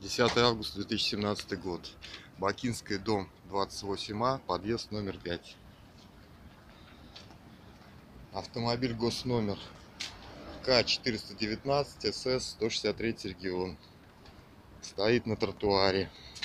10 августа 2017 год. Бакинский дом 28А, подъезд номер 5. Автомобиль госномер К419 СС 163 регион. Стоит на тротуаре.